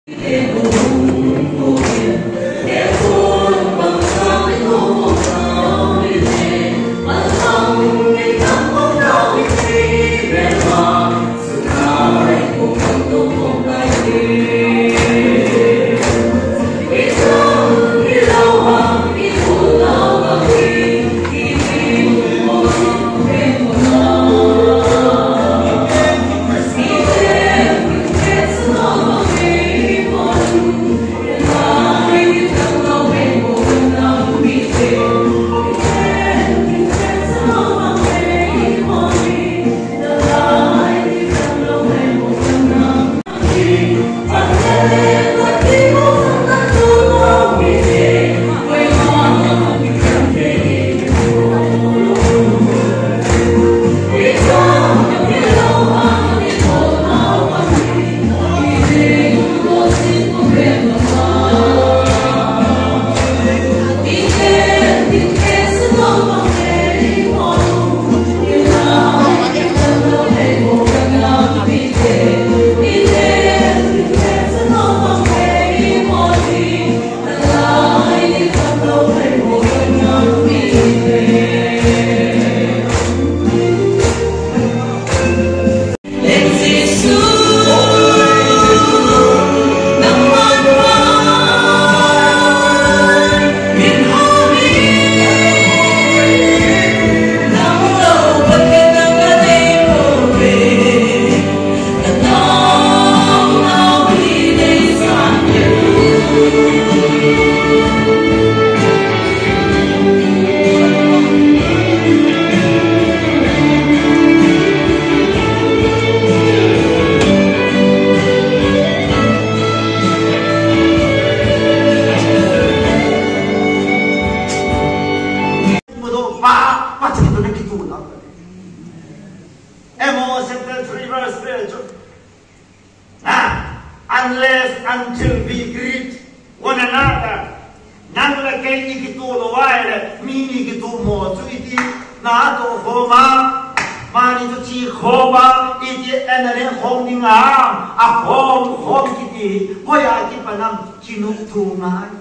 Unless until we greet one another, nang la kay ikitu lo waile mini kitu mo chu iti na to homa mani to chi khoba iti enare hom ninga a hom kiti hoya ki panam chinu tu mai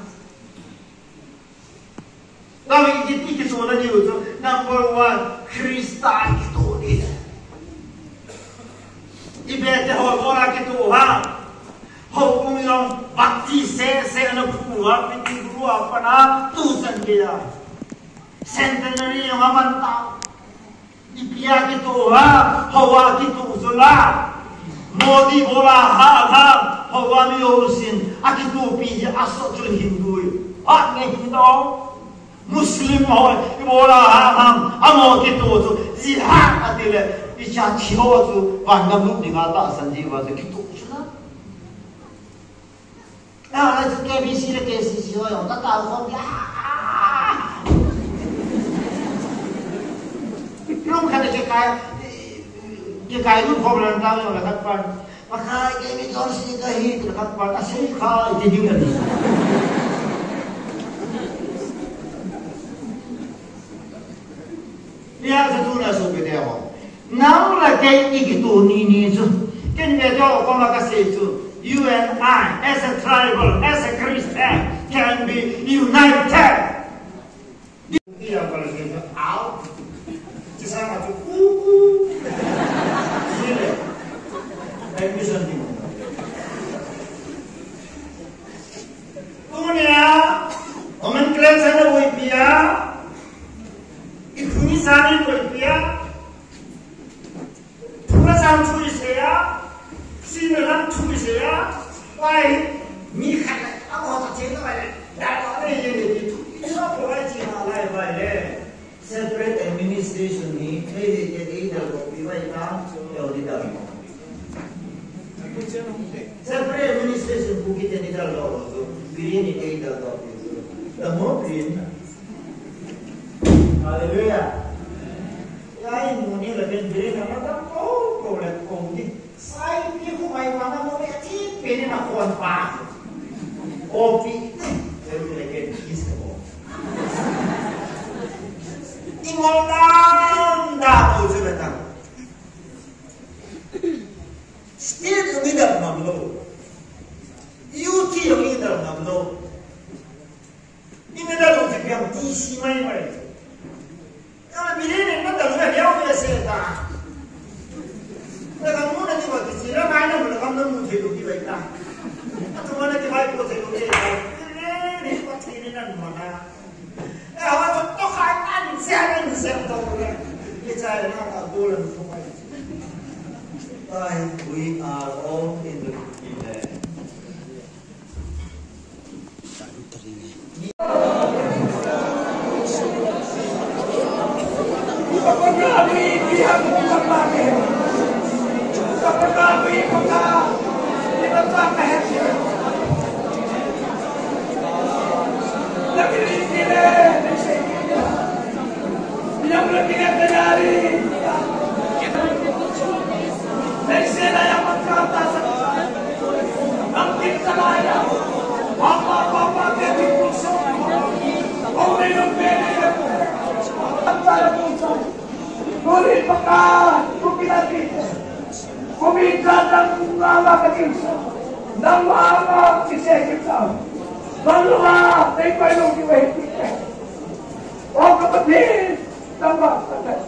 tawi iti kitu na niu to number 1 Krista kitu ni ibete ho ora kitu ha hậu cũng như bác sĩ sẽ nó phù hợp với tình phù hợp và nó tu dần kia centenary yang aman tau ipia gitu ha hawa gitu zula modi bola ha hawa mi osin akitu pi asok jul hindu at ne hindu muslim hoy bola ha amo gitu zo jihad atile icha chio zo pandam lu ninga ta sanji wa zo gitu à cái KBC là KCC rồi, tất cả không lúc khai là cái lúc không làm sao rồi là các bạn mà khai cái bị cho xin cái gì là các bạn ta sẽ khai thì như vậy bây giờ tôi là số cái điều nào là cái tổ ni chứ cái này cho con là cái gì chứ you and I, as a tribal, as a Christian, can be united. Dia kalau kita out, sesama tu, sini, admission di mana? Kemudian, orang kelas sana wipia, ikuni sana wipia, pura sana curi saya. Xin lắng chui sẽ quay mi khai lại áo họ thật chế nó vậy đã có đây gì thì nó phải chỉ là lại vậy đấy separate administration ni đây thì đầu bị vậy ta đầu đi đầu separate administration buki thì đi đầu rồi green thì đi đầu rồi the more green hallelujah cái mùa này là bên green nó rất cố là cùng đi sai cái khu mày mà nó mới chỉ bên nó còn phá, opi, tôi lại cái gì sao? Ingoldan dah tu sebentar. Still tu tidak mampu. dulu. Ini dah lu cakap di sini mai. Kalau begini mana dah lu dia biasa dah. Kalau kamu nanti buat di sini mana boleh kamu mesti lu di baik dah. Atau mana di baik kau saya lu di. Ini buat ini nan mana. Awak tu kaitan siapa tahu kan. Kita nak bulan semua. We are all in the Kulit pekat, kupilati, kuminta ng mga katinsa, ng mga kisekita, banluha, na ipalong iwahit. O kapatid, ng mga